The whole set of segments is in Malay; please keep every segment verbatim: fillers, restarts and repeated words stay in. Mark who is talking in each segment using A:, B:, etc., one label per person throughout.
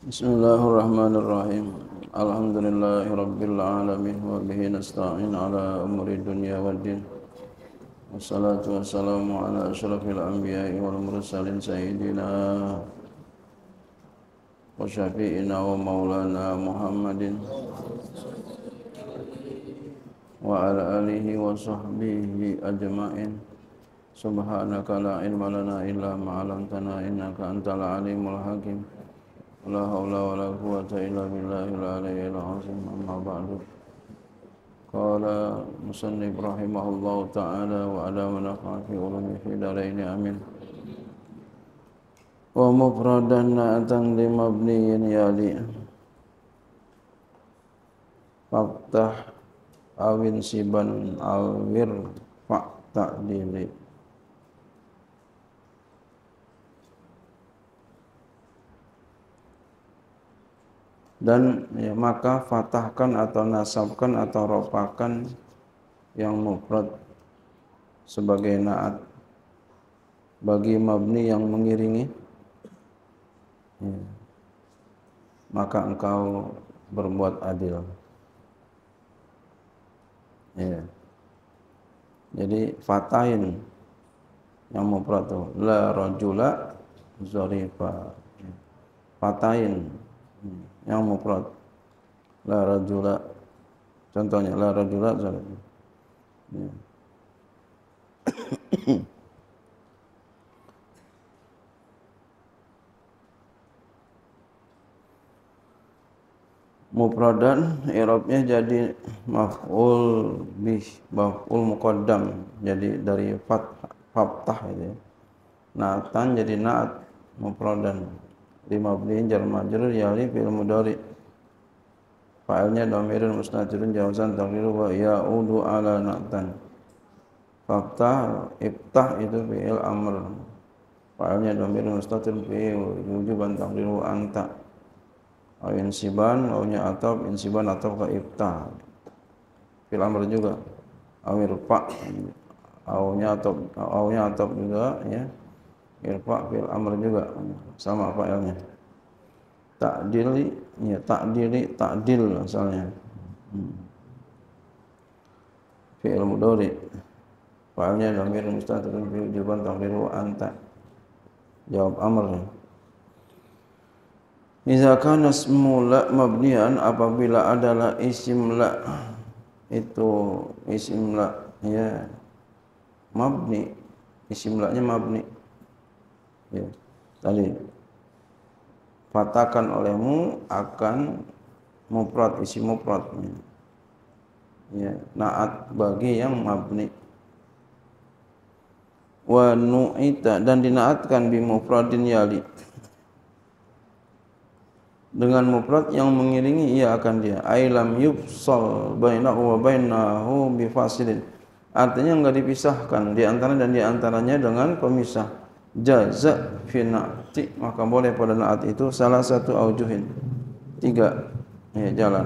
A: Bismillahirrahmanirrahim. Alhamdulillahirabbil alamin wa bihi nasta'in ala umuri dunya waddin. Wassalatu wassalamu ala asyrafil anbiya'i wal mursalin sayyidina wa syafi'ina wa maulana Muhammadin wa ala alihi wa sahbihi ajma'in. Subhanaka la ilma lana illa ma 'allamtana innaka antal alimul hakim. La haula wa la quwwata illa billahil aliyyil azim. Amma ba'du. Qala musannif rahimahullahu ta'ala wa ala wa nafa'a fi ulumi fi darain amin. Wa mufradan na'atan li mabniyin yali faktah awin siban alwir fa' ta'dili. Dan ya, maka fatahkan atau nasabkan atau ropakan yang mufrad sebagai naat bagi mabni yang mengiringi, ya, maka engkau berbuat adil. Ya. Jadi fatahin yang mufrad itu la rajula zarifa. Fatahin yang mufrad la rajula, contohnya la rajula zarifa. Ya. Mufradan i'rabnya jadi maf'ul bih, maf'ul muqaddam, jadi dari fat fathah itu. Na'atan jadi na'at mufradan lima mabniin jar majrur yali fil mudhari. Fa'ilnya dhamirun mustatirun jawazan taqdiru wa ya'udu ala na'tan. Faktah iftah itu fi'il amr. Fa'ilnya dhamirun mustatirun fi wujuban taqdiru anta. Aw insiban wawnya ataf insiban ataf ka iftah. Fi'il amr juga. Aw irfa awnya ataf awnya ataf juga ya. Irfa fil amr juga sama fa'ilnya. Ta'dili ya ta'dili ta'dil asalnya. Hmm. Fi'il mudhari. Fa'ilnya dhamir mustatirun fi wujuban taqdiru anta. Jawab amr. Iza kana ismu la mabniyan, apabila adalah isim la itu isim la ya mabni, isim la-nya mabni. Ya, tadi fatahkan olehmu akan mufrad, isi mufrad, ya, naat bagi yang mabni. Wa nu'ita, dan dinaatkan bi mufradin yali, dengan mufrad yang mengiringi ia akan dia. Ailam yufsal bainahu wa bainahu bi fasilin, artinya enggak dipisahkan di antara dan di antaranya dengan pemisah. Jaza fi na'ti, maka boleh pada naat itu salah satu aujuhin, tiga ya, jalan.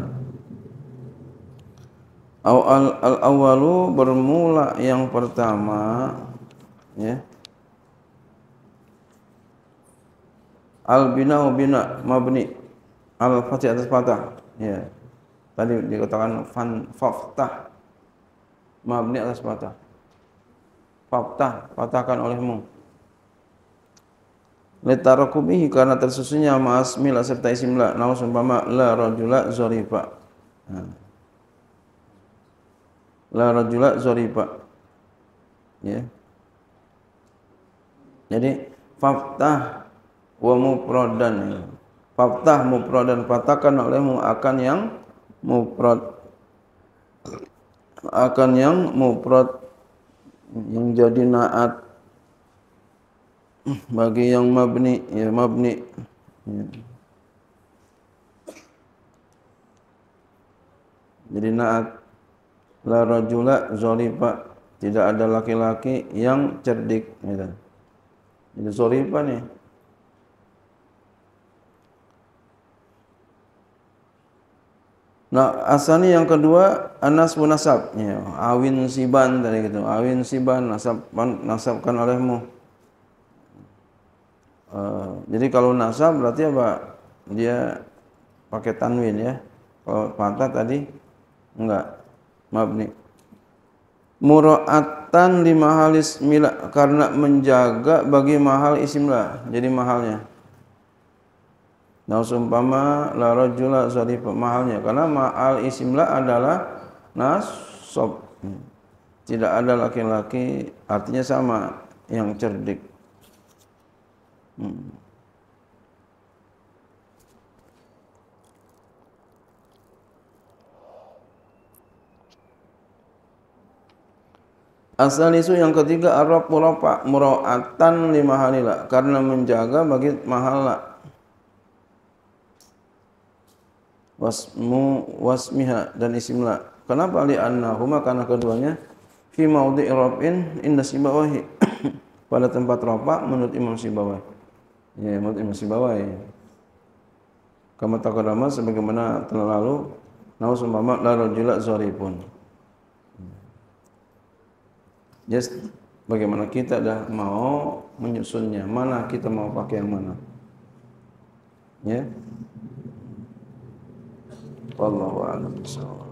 A: Au al, al awalu, bermula yang pertama ya. Al bina'u bina mabni al fathih atas fathah ya. Tadi dikatakan fan faftah mabni atas fathah. Faftah, patahkan olehmu. Litarakubihi, karena tersusunnya ma'asmil serta isim la, namun seumpama la rajula zarifa. La rajula zarifa. Ya. Jadi faftah wa mufradan. Faftah mufradan, patahkan olehmu akan yang mufrad. Akan yang mufrad yang jadi naat bagi yang mabni ya mabni ya. Jadi naat la rajula zarifa, tidak ada laki-laki yang cerdik gitu. Jadi zarifa nih. Nah, asani yang kedua anas munasab ya, awin siban tadi gitu. Awin siban nasab nasabkan olehmu. Uh, jadi kalau nasab berarti apa? dia pakai tanwin ya. Kalau fathah tadi enggak, mabni. Mura'atan li mahalis mila, karena menjaga bagi mahal isimla, jadi mahalnya. Nah umpama la rajula zarifa, mahalnya karena mahal isimla adalah nasab. Tidak ada laki-laki, artinya sama, yang cerdik. Hmm. Asal isu yang ketiga arab murafa, mura'atan li mahalila, karena menjaga bagi mahala. Wasmu wasmiha, dan isimla. Kenapa? Li annahuma, karena keduanya fi maudhi raf'in inda Sibawahi, pada tempat rafa menurut Imam Sibawahi. Ya, menurut Imam Sibawahi. Kama taqaddama, sebagaimana telah lalu, nahu sumpama la rajula zarifun. Just bagaimana kita dah mau menyusunnya, mana kita mau pakai yang mana. Ya. Wallahu a'lam bishawab.